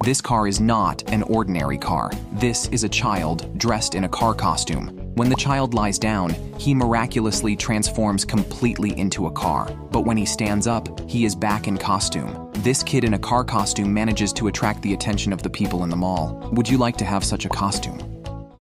This car is not an ordinary car. This is a child dressed in a car costume. When the child lies down, he miraculously transforms completely into a car. But when he stands up, he is back in costume. This kid in a car costume manages to attract the attention of the people in the mall. Would you like to have such a costume?